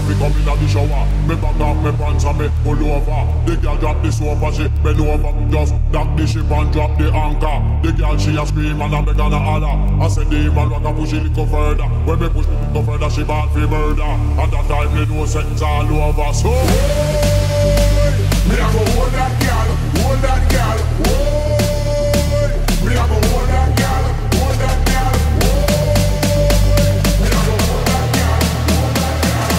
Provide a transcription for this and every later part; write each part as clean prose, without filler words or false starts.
fi come inna the shower. Me back off me pants and me pull over. The girl drop the soap and she bend over. Just dock the ship and drop the anchor. The girl she a scream and a beg and a holler. I said the man rock a push it little further. When me push it little further, she ball fi murder. At that time me know sentence all over. So me a go hold that girl, hold that girl. Me a go hold that girl, hold that girl. Me a go hold that girl, hold that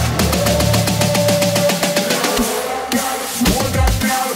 girl. Hold that girl.